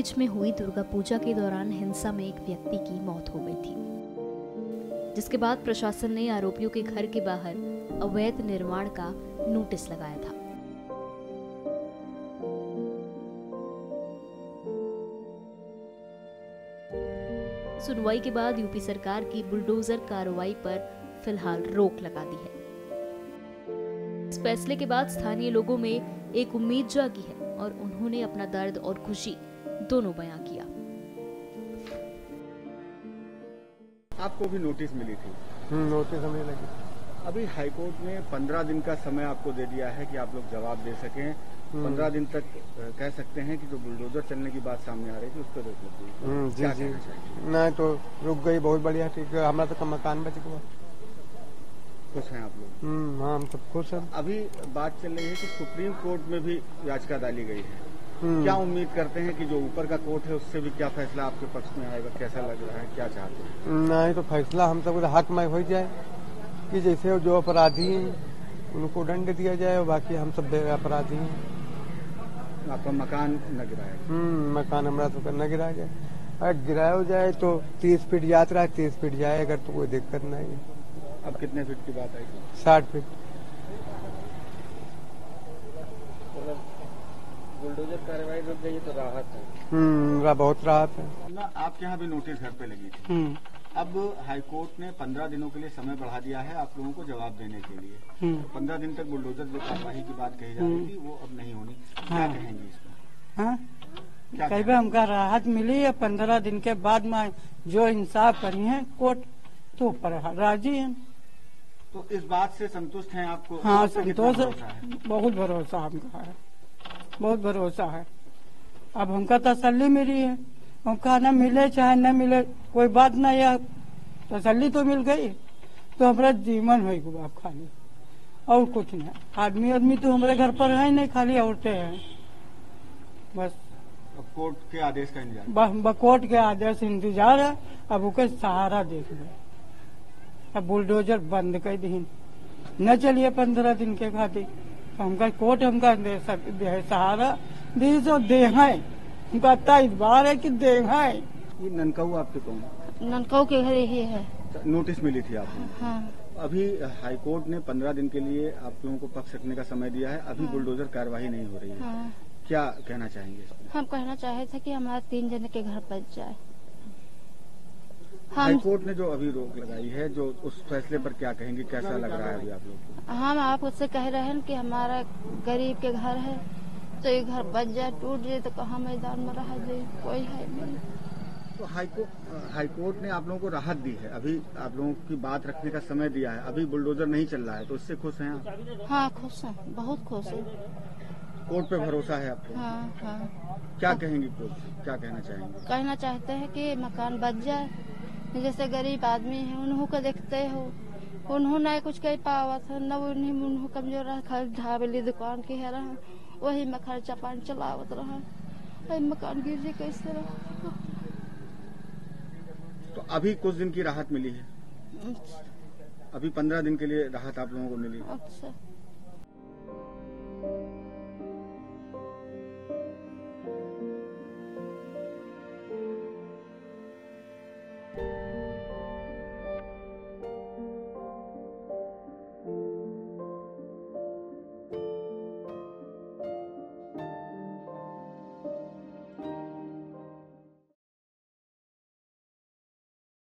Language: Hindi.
दहेज में हुई दुर्गा पूजा के दौरान हिंसा में एक व्यक्ति की मौत हो गई थी, जिसके बाद प्रशासन ने आरोपियों के घर के बाहर अवैध निर्माण का नोटिस लगाया था। सुनवाई के बाद यूपी सरकार की बुलडोजर कार्रवाई पर फिलहाल रोक लगा दी है। इस फैसले के बाद स्थानीय लोगों में एक उम्मीद जागी है और उन्होंने अपना दर्द और खुशी दोनों बयां किया। आपको भी नोटिस मिली थी? नोटिस हमें लगी। अभी हाईकोर्ट ने 15 दिन का समय आपको दे दिया है कि आप लोग जवाब दे सकें। 15 दिन तक कह सकते हैं कि जो बुलडोजर चलने की बात सामने आ रही थी उस पर रोक लग गई। जी जी, नहीं तो रुक गई, बहुत बढ़िया, ठीक है। हमारा तो मकान बच गया। खुश हैं आप लोग? हाँ, हम सब खुश हैं। अभी बात चल रही है कि सुप्रीम कोर्ट में भी याचिका डाली गई है। क्या उम्मीद करते हैं कि जो ऊपर का कोर्ट है उससे भी क्या फैसला आपके पक्ष में आएगा? कैसा लग रहा है, क्या चाहते हैं? नहीं तो फैसला हम सब हक में हो जाए कि जैसे जो अपराधी हैं उनको दंड दिया जाए और बाकी हम सब अपराधी हैं। आपका मकान न गिराया? मकान हमारा तो न गिराया जाए। अगर गिराया जाए तो 30 फीट यात्रा है, 30 फीट जाए, अगर तो कोई दिक्कत नहीं है। अब कितने फीट की बात आई? 60 फीट। बुलडोजर कार्रवाई रुक गई तो राहत है। बहुत राहत है ना। आपके यहाँ भी नोटिस घर पे लगी थी। अब हाईकोर्ट ने 15 दिनों के लिए समय बढ़ा दिया है आप लोगों को जवाब देने के लिए। 15 दिन तक बुलडोजर जो कार्यवाही की बात कही जा रही थी वो अब नहीं होनी। क्या कहेंगे इसको? कई बार हमका राहत मिली है। 15 दिन के बाद में जो इंसाफ करी है कोर्ट तो पर राजी है। तो इस बात से संतुष्ट हैं आपको? हाँ, संतोष है। बहुत भरोसा हमका है, बहुत भरोसा है। अब हमका तसल्ली मिली है। हमका न मिले चाहे न मिले कोई बात नहीं है, तसल्ली तो मिल गई तो हमारा जीवन हो गया खाली, और कुछ नहीं। आदमी तो हमारे घर पर है नहीं, खाली औरतें हैं बस। कोर्ट के आदेश का इंतजार? कोर्ट के आदेश इंतजार है। अब उसके सहारा देख लो। अब बुलडोजर बंद कर दी न चलिए 15 दिन के खातिर। हमका कोर्ट हमका दे सहारा दी तो दे है। हमका 23 बार है कि दे है। ये ननकाऊ आपके कौन? ननकाऊ के घर ही है। नोटिस मिली थी आपको? हाँ। अभी हाईकोर्ट ने 15 दिन के लिए आप लोगों को पक्ष रखने का समय दिया है। अभी बुलडोजर कार्यवाही नहीं हो रही है। हाँ। क्या कहना चाहेंगे? हम कहना चाहे थे कि हमारे 3 जने के घर बच जाए। हाईकोर्ट ने जो अभी रोक लगाई है, जो उस फैसले पर क्या कहेंगे? कैसा लग रहा है अभी आप लोग को? हम आप उससे कह रहे हैं कि हमारा गरीब के घर है तो ये घर बच जाए, टूट जाए तो कहाँ मैदान में रह जाए, कोई है नहीं। तो हाईकोर्ट ने आप लोगों को राहत दी है, अभी आप लोगों की बात रखने का समय दिया है। अभी बुलडोजर नहीं चल रहा है तो इससे खुश हैं आप? हाँ, खुश हैं, बहुत खुश हैं। कोर्ट पे भरोसा है आपको? हाँ हाँ। क्या कहेंगी कोर्ट से? क्या कहना चाहेंगे? कहना चाहते हैं कि मकान बच जाए। जैसे गरीब आदमी है उन्हों को देखते हो, उन्हों नहीं कुछ कह पावत है, न उन्हों कमजोर रहा, खाली ढाबेली दुकान के है रहा, वही में खर्चा पानी चलावत रहा। मकान गिर जाए कैसे रहा? तो अभी कुछ दिन की राहत मिली है। अभी 15 दिन के लिए राहत आप लोगों को मिली। अच्छा।